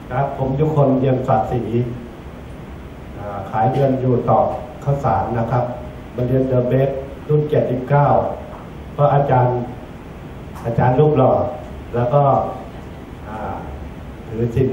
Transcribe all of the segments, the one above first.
ครับผมยุคนเยี่ยมศักดิ์ศรีขายเงินอยู่ต่อข้าวสารนะครับมาเรียนเดอะเบสรุ่น79เพราะอาจารย์รูปหล่อแล้วก็ถือศีล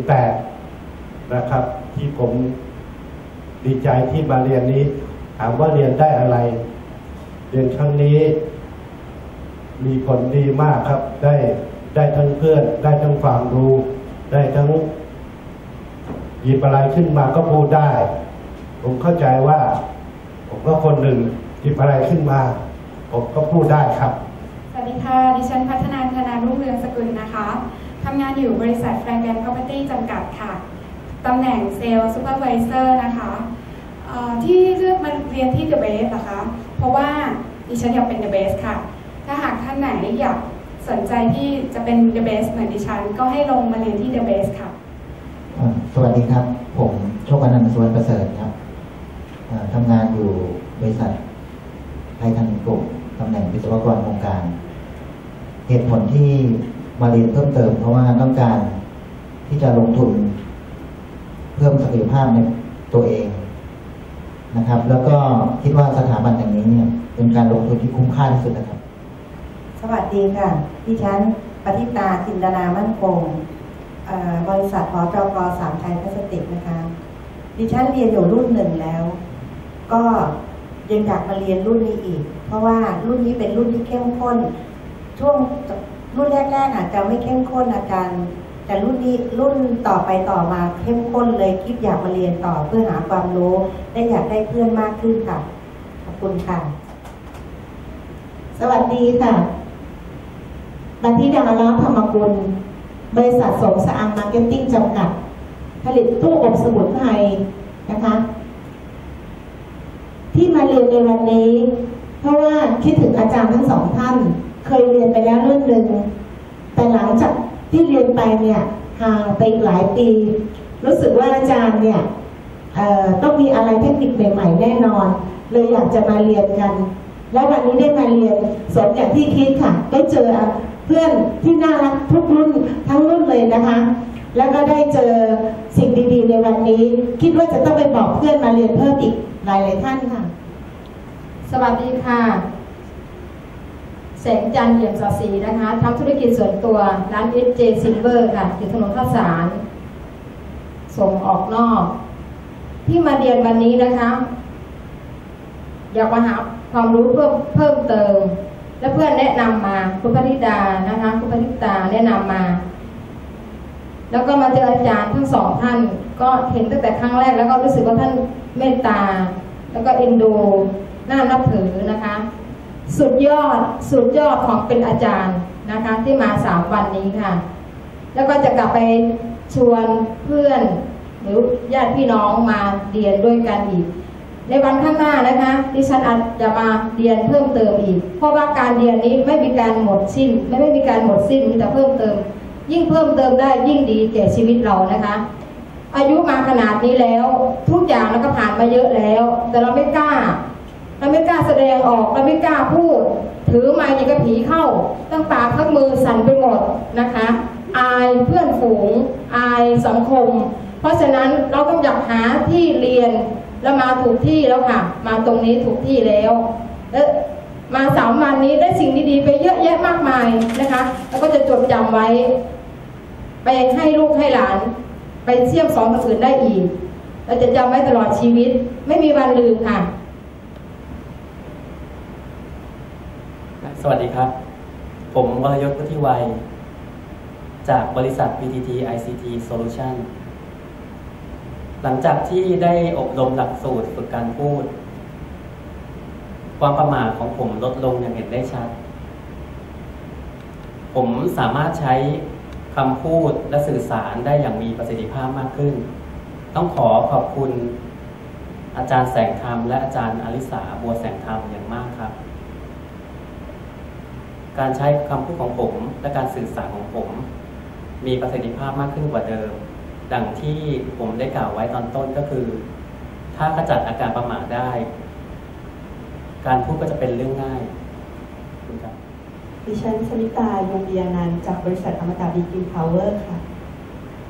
8นะครับที่ผมดีใจที่มาเรียนนี้ถามว่าเรียนได้อะไรเรียนครั้งนี้มีผลดีมากครับได้ทั้งเพื่อนได้ทั้งความรู้ได้ทั้งหยิบอะไรขึ้นมาก็พูดได้ผมเข้าใจว่าผมก็คนหนึ่งหยิบอะไรขึ้นมาผมก็พูดได้ครับสวัสดีค่ะดิฉันพัฒนาธนารุ่งเรืองสกุลนะคะทำงานอยู่บริษัทแฟรงแกน Property จำกัดค่ะตำแหน่งเซลล์ซูเปอร์ไวเซอร์นะคะที่เลือกมาเรียนที่ The Base นะคะเพราะว่าดิฉันอยากเป็น The Base ค่ะถ้าหากท่านไหนอยากสนใจที่จะเป็น The Base เหมือนดิฉันก็ให้ลงมาเรียนที่ The Base ค่ะสวัสดีครับผมโชคอนันต์สุวรรณประเสริฐครับทำงานอยู่บริษัทไทยทันกลุ่มตำแหน่งวิศวกรโครงการเหตุผลที่มาเรียนเพิ่มเติมเพราะว่าต้องการที่จะลงทุนเพิ่มศักยภาพในตัวเองนะครับแล้วก็คิดว่าสถาบันแห่งนี้เนี่ยเป็นการลงทุนที่คุ้มค่าที่สุดนะครับสวัสดีค่ะดิฉันปฏิตาจินดานามั่นคงบริษัทหจก3 ไทยพลาสติกนะคะดิฉันเรียนอยู่รุ่น1แล้วก็ยังอยากมาเรียนรุ่นนี้อีกเพราะว่ารุ่นนี้เป็นรุ่นที่เข้มข้นช่วงรุ่นแรกๆอาจจะไม่เข้มข้นอาจารย์แต่รุ่นนี้รุ่นต่อไปต่อมาเข้มข้นเลยคิดอยากมาเรียนต่อเพื่อหาความรู้ได้อยากได้เพื่อนมากขึ้นค่ะขอบคุณค่ะสวัสดีค่ะบัณฑิตาล้อธรรมกุลบริษัทสงสะอังมาร์เก็ตติ้งจำกัดผลิตตู้อบสมุนไพรนะคะที่มาเรียนในวันนี้เพราะว่าคิดถึงอาจารย์ทั้งสองท่านเคยเรียนไปแล้วรุ่นหนึ่งแต่หลังจากที่เรียนไปเนี่ยห่างไปอีกหลายปีรู้สึกว่าอาจารย์เนี่ยต้องมีอะไรเทคนิคใหม่ๆแน่นอนเลยอยากจะมาเรียนกันแล้ววันนี้ได้มาเรียนสมอย่างที่คิดค่ะได้เจอเพื่อนที่น่ารักทุกรุ่นทั้งรุ่นเลยนะคะแล้วก็ได้เจอสิ่งดีๆในวันนี้คิดว่าจะต้องไปบอกเพื่อนมาเรียนเพิ่มอีกหลายๆท่านค่ะสวัสดีค่ะแสงจันทร์เอี่ยมสอศรีนะคะทำธุรกิจส่วนตัวร้าน SJ Silver ค่ะอยู่ถนนข้าวสารส่งออกนอกที่มาเรียนวันนี้นะคะอยากมาหาความรู้เพิ่มเติมและเพื่อนแนะนำมาคุณปณิดานะคะคุณปณิตาแนะนำมาแล้วก็มาเจออาจารย์ทั้งสองท่านก็เห็นตั้งแต่ครั้งแรกแล้วก็รู้สึกว่าท่านเมตตาแล้วก็เอ็นดูน่านับถือนะคะสุดยอดของเป็นอาจารย์นะคะที่มา3 วันนี้ค่ะแล้วก็จะกลับไปชวนเพื่อนหรือญาติพี่น้องมาเรียนด้วยกันอีกในวันข้างหน้านะคะดิฉันอาจจะมาเรียนเพิ่มเติมอีกเพราะว่าการเรียนนี้ไม่มีการหมดสิ้นไม่มีการหมดสิ้นมีแต่เพิ่มเติมยิ่งเพิ่มเติมได้ยิ่งดีแก่ชีวิตเรานะคะอายุมาขนาดนี้แล้วทุกอย่างเราก็ผ่านมาเยอะแล้วแต่เราไม่กล้าแสดงออกเราไม่กล้าพูดถือไม้อย่างกับผีเข้าตั้งตาทั้งมือสั่นไปหมดนะคะอายเพื่อนฝูงอายสังคมเพราะฉะนั้นเราต้องอยากหาที่เรียนแล้วมาถูกที่แล้วค่ะมาตรงนี้ถูกที่แล้วและมา3 วันนี้ได้สิ่งดีๆไปเยอะแยะมากมายนะคะแล้วก็จะจดจำไว้ไปให้ลูกให้หลานไปเสี่ยมสอนคนอื่นได้อีกเราจะจำไว้ตลอดชีวิตไม่มีวันลืมค่ะสวัสดีครับผมวรยศ พุทธิวัยจากบริษัท PTT ICT Solution หลังจากที่ได้อบรมหลักสูตรฝึกการพูดความประมาทของผมลดลงอย่างเห็นได้ชัดผมสามารถใช้คำพูดและสื่อสารได้อย่างมีประสิทธิภาพมากขึ้นต้องขอบคุณอาจารย์แสงธรรมและอาจารย์อลิสาบัวแสงธรรมอย่างมากครับการใช้คำพูดของผมและการสื่อสารของผมมีประสิทธิภาพมากขึ้นกว่าเดิมดังที่ผมได้กล่าวไว้ตอนต้นก็คือถ้าขจัดอาการประมาทได้การพูดก็จะเป็นเรื่องง่ายครับดิฉันชลิตายงเบียนันท์จากบริษัทอมตะบีกินพาวเวอร์ค่ะ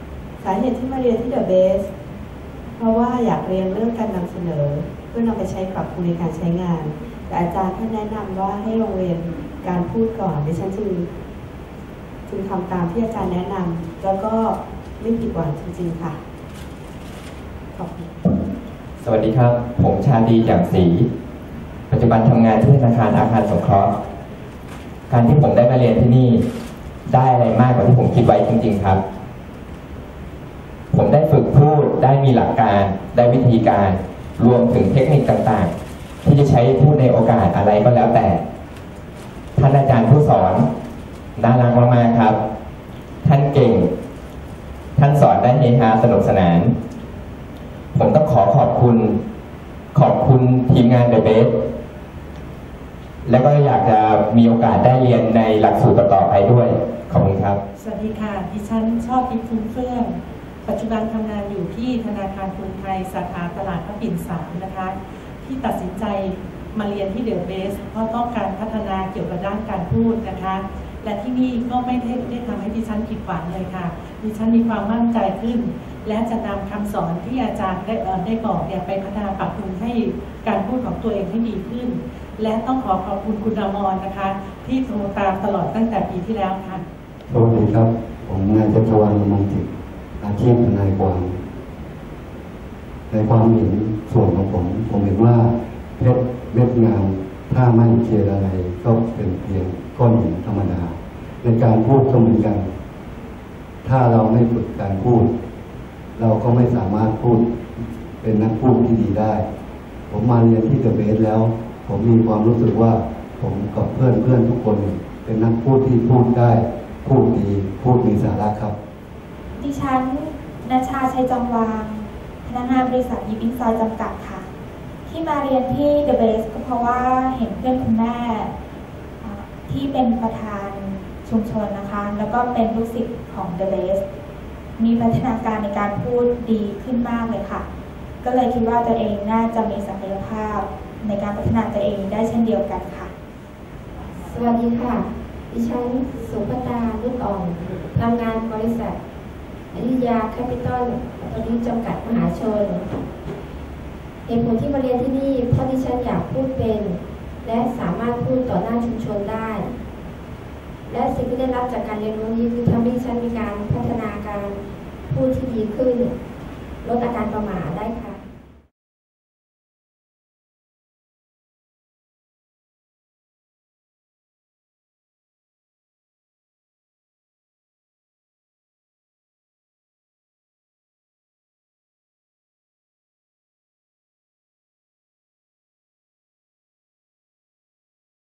สาเหตุที่มาเรียนที่ The Base เพราะว่าอยากเรียนเรื่องการนำเสนอเพื่อนำไปใช้ปรับปรุงในการใช้งานแต่อาจารย์ท่านแนะนำว่าให้โรงเรียนการพูดก่อนดิฉันจึงทำตามที่อาจารย์แนะนำแล้วก็ไม่ผิดหวังจริงๆค่ะขอบคุณสวัสดีครับผมชาดีแจ่มศรีปัจจุบันทำงานที่ธนาคารอาคารสงเคราะห์การที่ผมได้มาเรียนที่นี่ได้อะไรมากกว่าที่ผมคิดไว้จริงๆครับผมได้ฝึกพูดได้มีหลักการได้วิธีการรวมถึงเทคนิคต่างๆที่จะใช้พูดในโอกาสอะไรก็แล้วแต่ท่านอาจารย์ผู้สอนน่ารักมากๆครับท่านเก่งท่านสอนได้เฮฮาสนุกสนานผมต้องขอบคุณทีมงาน The Base แล้วก็อยากจะมีโอกาสได้เรียนในหลักสูตรต่อๆไปด้วยขอบคุณครับสวัสดีค่ะดิฉันชอบทิพย์ฟุ้งเฟื่องปัจจุบันทำงานอยู่ที่ธนาคารกรุงไทยสาขาตลาดพระปิ่น3นะคะที่ตัดสินใจมาเรียนที่ The Base เพราะต้องการพัฒนาเกี่ยวกับด้านการพูดนะคะและที่นี่ก็ไม่ได้ทำให้ดิฉันผิดหวังเลยค่ะดิฉันมีความมั่นใจขึ้นและจะนำคำสอนที่อาจารย์ได้บอกไปพัฒนาปรับปรุงให้การพูดของตัวเองให้ดีขึ้นและต้องขอบคุณคุณอมรนะคะที่โทรตามตลอดตั้งแต่ปีที่แล้วค่ะสวัสดีครับผมนายจักรวาลมงจิตอาชีพทนายความในความเห็นส่วนของผมเห็นว่าเพชรเม็ดงามถ้าไม่เจรอะไรก็เป็นเพียงก้อนหินธรรมดาในการพูดก็เหมือนกันถ้าเราไม่ฝึกการพูดเราก็ไม่สามารถพูดเป็นนักพูดที่ดีได้ผมมาเรียนที่The Baseแล้วผมมีความรู้สึกว่าผมกับเพื่อนทุกคนเป็นนักพูดที่พูดได้พูดดีพูดมีสาระครับดิฉันณชาชัยจงวางพนักงานบริษัทยิปอินซอยจำกัดค่ะที่มาเรียนที่ The Base ก็เพราะว่าเห็นเพื่อนคุณแม่ที่เป็นประธานชุมชนนะคะแล้วก็เป็นลูกศิษย์ของ The Base มีพัฒนาการในการพูดดีขึ้นมากเลยค่ะก็เลยคิดว่าตัวเองน่าจะมีศักยภาพในการพัฒนาตัวเองได้เช่นเดียวกันค่ะสวัสดีค่ะดิฉันสุภตารุ่นอ่อนทำงานบริษัทอยุธยาแคปิตอลบริษัทจำกัดมหาชนเหตุผลที่มาเรียนที่นี่เพราะดิฉันอยากพูดเป็นและสามารถพูดต่อหน้าชุมชนได้และสิ่งที่ได้รับจากการเรียนรู้นี้คือทำให้ดิฉันมีการพัฒนาการพูดที่ดีขึ้นลดอาการประหม่าได้ค่ะ